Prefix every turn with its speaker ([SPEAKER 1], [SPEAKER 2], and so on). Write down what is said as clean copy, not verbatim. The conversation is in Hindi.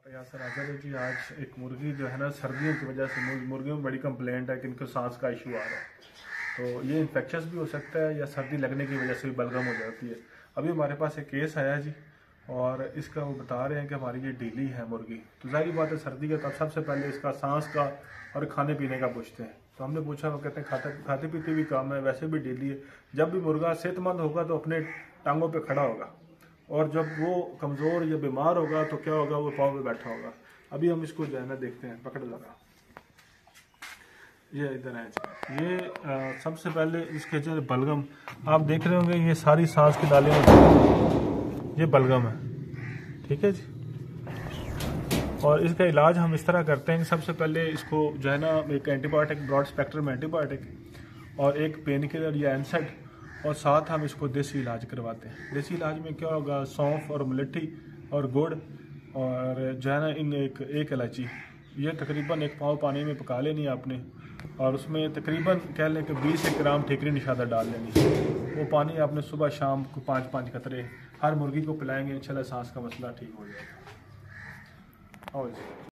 [SPEAKER 1] यासर आज़ाद है जी। आज एक मुर्गी जो है ना, सर्दियों की वजह से मुर्गियों में बड़ी कंप्लेंट है कि इनको सांस का इशू आ रहा है। तो ये इन्फेक्शस भी हो सकता है या सर्दी लगने की वजह से भी बलगम हो जाती है। अभी हमारे पास एक केस आया जी, और इसका वो बता रहे हैं कि हमारी ये डीली है मुर्गी। तो जाहिर बात है सर्दी का, तब सबसे पहले इसका सांस का और खाने पीने का पूछते हैं। तो हमने पूछा, वो कहते हैं खाते पीते भी काम है, वैसे भी डीली है। जब भी मुर्गा सेहतमंद होगा तो अपने टांगों पे खड़ा होगा, और जब वो कमज़ोर या बीमार होगा तो क्या होगा, वो पाँव पे बैठा होगा। अभी हम इसको जो है ना देखते हैं, पकड़ लगा, ये इधर है जी। ये सबसे पहले इसके जो बलगम आप देख रहे होंगे, ये सारी सांस की नालियों में ये बलगम है, ठीक है जी। और इसका इलाज हम इस तरह करते हैं कि सबसे पहले इसको जो है ना, एक एंटीबायोटिक, ब्रॉड स्पेक्ट्रम एंटीबायोटिक और एक पेन किलर या एनसेड, और साथ हम इसको देसी इलाज करवाते हैं। देसी इलाज में क्या होगा, सौंफ और मुलट्ठी और गुड़ और जो है ना, इन एक इलायची, ये तकरीबन एक पाव पानी में पका लेनी है आपने, और उसमें तकरीबन कह लें कि 20 ग्राम ठीकरी निशादा डाल लेनी। वो पानी आपने सुबह शाम को 5-5 कतरे हर मुर्गी को पिलाएंगे, इंशाल्लाह सांस का मसला ठीक हो जाएगा। और